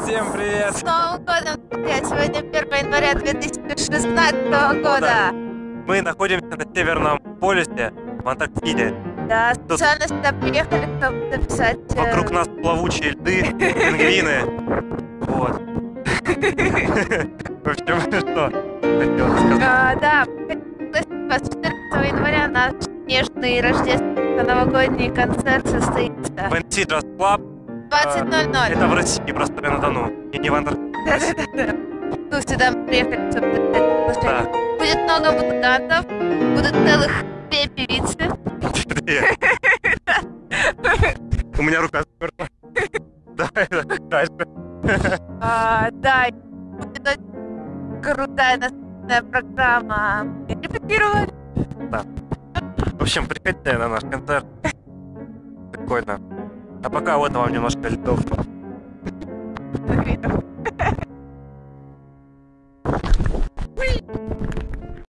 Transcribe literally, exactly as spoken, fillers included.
Всем привет! С Новым годом, друзья! Сегодня первое января две тысячи шестнадцатого года. Мы находимся на Северном полюсе в Антарктиде. Да, Тут специально сюда приехали, чтобы записать... э, вокруг нас плавучие льды, пингвины. Вот. В общем, что хотел сказать? а, Да, пригласить вас четырнадцатого января на нежный рождественско-новогодний концерт состоится. В эн си Just Club. двадцать ноль ноль. Это в России, просто на Дону. И не в Антарктиде. Да-да-да. Ну, сюда мы приехали, чтобы записать Да. приглашение. Будет много музыкантов, будут целых две певицы. Две. У меня рука сперла. Давай дальше. А, да, будет очень крутая настольная программа. Мы репетировали. В общем, приходите на наш концерт. Прикольно. А пока вот вам немножко льдов. Ой.